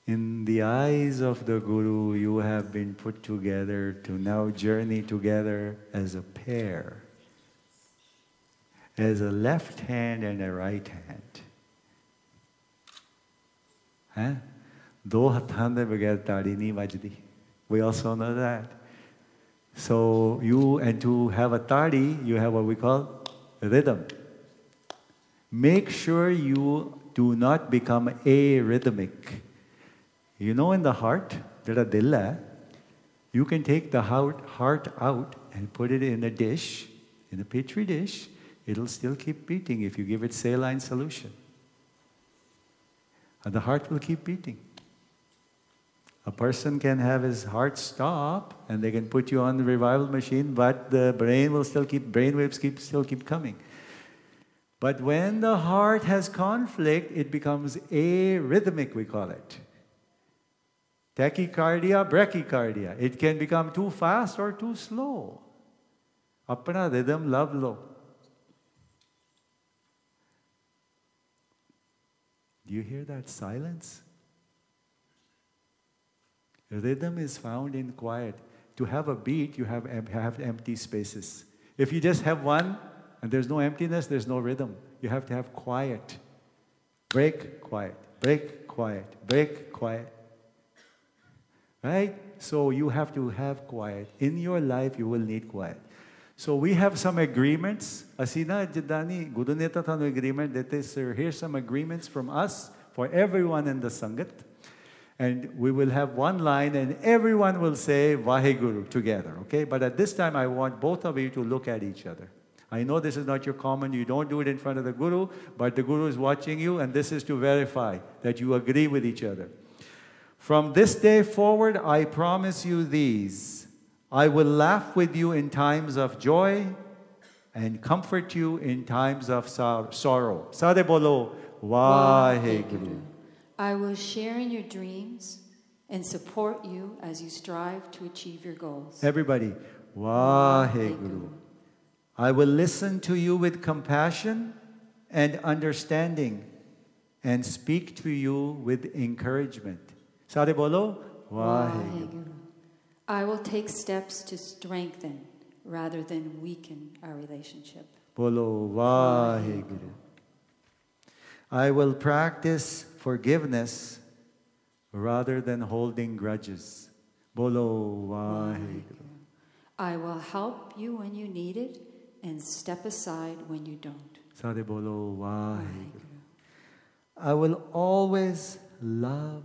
In the eyes of the Guru, you have been put together to now journey together as a pair, as a left hand and a right hand. Huh? Do hathan de bagar taadi nahi vajdi. We also know that. So and to have a tadi, you have what we call rhythm. Make sure you do not become arrhythmic. You know, in the heart, jada dil hai, you can take the heart out and put it in a dish, in a petri dish. It'll still keep beating if you give it saline solution. And the heart will keep beating. A person can have his heart stop and they can put you on the revival machine, but the brain will still brainwaves still keep coming. But when the heart has conflict, it becomes arrhythmic, we call it. Tachycardia, brachycardia. It can become too fast or too slow. Apna rhythm love lo. Do you hear that silence? Rhythm is found in quiet. To have a beat, you have empty spaces. If you just have one, and there's no emptiness, there's no rhythm. You have to have quiet. Break, quiet. Break, quiet. Break, quiet. Right? So you have to have quiet. In your life, you will need quiet. So we have some agreements. Asina Jadani, Guduneta Tano agreement that is, here's some agreements from us for everyone in the Sangat. And we will have one line and everyone will say Vaheguru together, okay? But at this time, I want both of you to look at each other. I know this is not your common, you don't do it in front of the Guru, but the Guru is watching you and this is to verify that you agree with each other. From this day forward, I promise you these. I will laugh with you in times of joy and comfort you in times of sorrow. Sade bolo, Vaheguru. I will share in your dreams and support you as you strive to achieve your goals. Everybody, Vaheguru. I will listen to you with compassion and understanding and speak to you with encouragement. Sare bolo, Vaheguru. I will take steps to strengthen rather than weaken our relationship. Bolo, Vaheguru. I will practice forgiveness rather than holding grudges. Bolo, Vaheguru. I will help you when you need it and step aside when you don't. Sare bolo, Vaheguru. I will always love,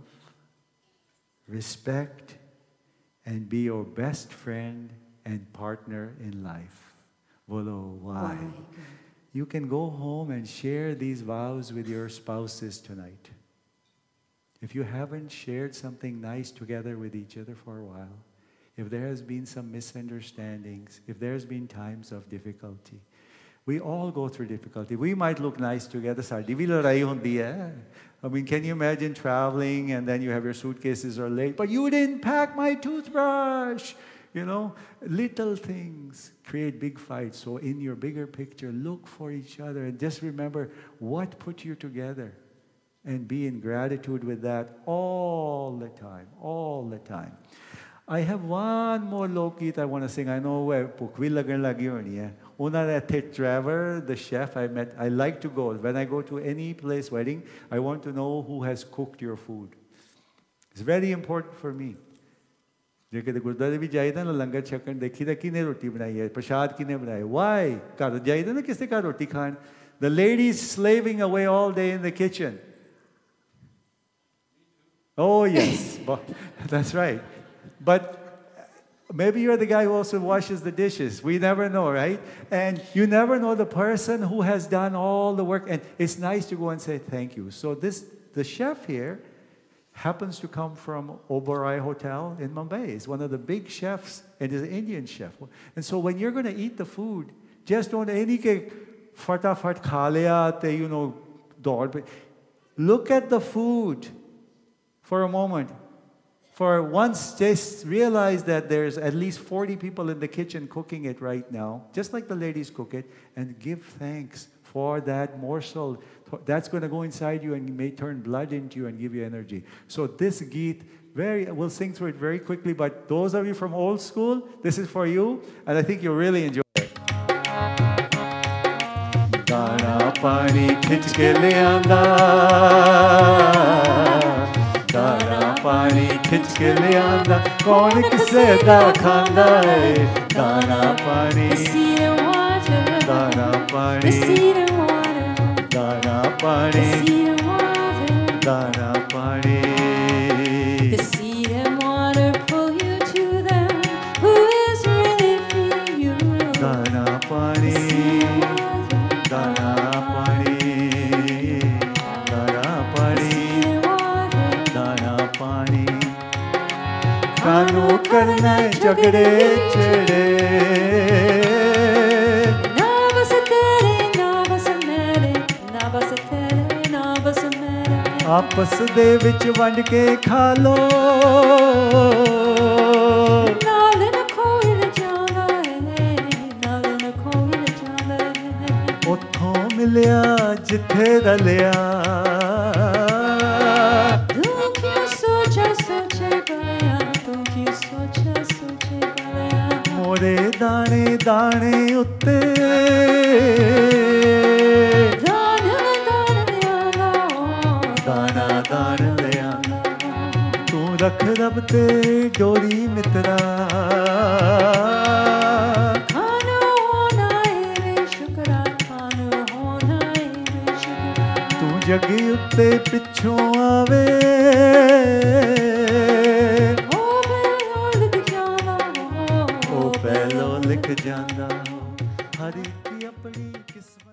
respect, and be your best friend and partner in life. Bolo, Vaheguru. You can go home and share these vows with your spouses tonight. If you haven't shared something nice together with each other for a while, if there has been some misunderstandings, if there's been times of difficulty, we all go through difficulty. We might look nice together. I mean, can you imagine traveling and then you have your suitcases are late, but you didn't pack my toothbrush? You know, little things create big fights. So in your bigger picture, look for each other and just remember what put you together and be in gratitude with that all the time, all the time. I have one more lokit I want to sing. I know where Pukwilagan lagi Una that driver, the chef I met, I like to go. When I go to any place wedding, I want to know who has cooked your food. It's very important for me. Why? The ladies slaving away all day in the kitchen. Oh yes, that's right. But maybe you're the guy who also washes the dishes. We never know, right? And you never know the person who has done all the work. And it's nice to go and say thank you. So the chef here happens to come from Oberoi Hotel in Mumbai. He's one of the big chefs, and he's an Indian chef. And so when you're going to eat the food, just don't fatafat khale, you know, look at the food for a moment. For once, just realize that there's at least 40 people in the kitchen cooking it right now, just like the ladies cook it, and give thanks for that morsel. That's going to go inside you and may turn blood into you and give you energy. So this Geet, we'll sing through it very quickly, but those of you from old school, this is for you, and I think you'll really enjoy it. Dana pani khich ke le aanda, Dana pani khich ke le aanda, kaun kisse da khanda hai, Dana pani, The seed and water, Dana pani, the seed and water, Dana the pani, seed and water, Dana pani. the seed and water pull you to them who is really feeding you. Dana pani, The seed and water, Dana pani, Dana the pani, seed and water. Dana pani. Kanu karna jagde chede, Na bas tere, na bas mere, na bas tere, na bas mere. ਆਪਸ ਦੇ ਵਿੱਚ ਵੰਡ ਕੇ ਖਾ ਲੋ, ਨਾਲ ਨਾ ਕੋਈ ਲਿਜਾਂਦਾ ਹੈ, ਨਾਲ ਨਾ ਕੋਈ ਲਿਜਾਂਦਾ ਹੈ। ਉੱਥੋਂ ਮਿਲਿਆ ਜਿੱਥੇ ਰਲਿਆ, ਤੂੰ ਕਿਉਂ ਸੋਚੇ ਬਲਿਆ, ਤੂੰ ਕਿਉਂ ਸੋਚੇ ਬਲਿਆ। ਮੋਰੇ ਦਾਣੇ ਦਾਣੇ ਉੱਤੇ ਦਾਣਾ ਦਾਣ ਲਿਆਂਦਾ, ਤੂੰ ਰੱਖ ਰੱਬ ਤੇ ਡੋਰੀ ਮਿੱਤਰਾ, ਖਾਣਾ ਹੋਣਾ ਏ ਵੇ ਸ਼ੁਕਰਾ, ਖਾਣਾ ਹੋਣਾ ਏ ਵੇ ਸ਼ੁਕਰਾ। ਤੂੰ ਜੱਗੀ ਉੱਤੇ ਪਿੱਛੋਂ ਆਵੇ, ਉਹ ਪਹਿਲੋਂ ਲਿਖ ਜਾਂਦਾ, ਉਹ ਪਹਿਲੋਂ ਲਿਖ ਜਾਂਦਾ, ਹਰ ਇੱਕ ਆਪਣੀ ਕਿਸਮਤ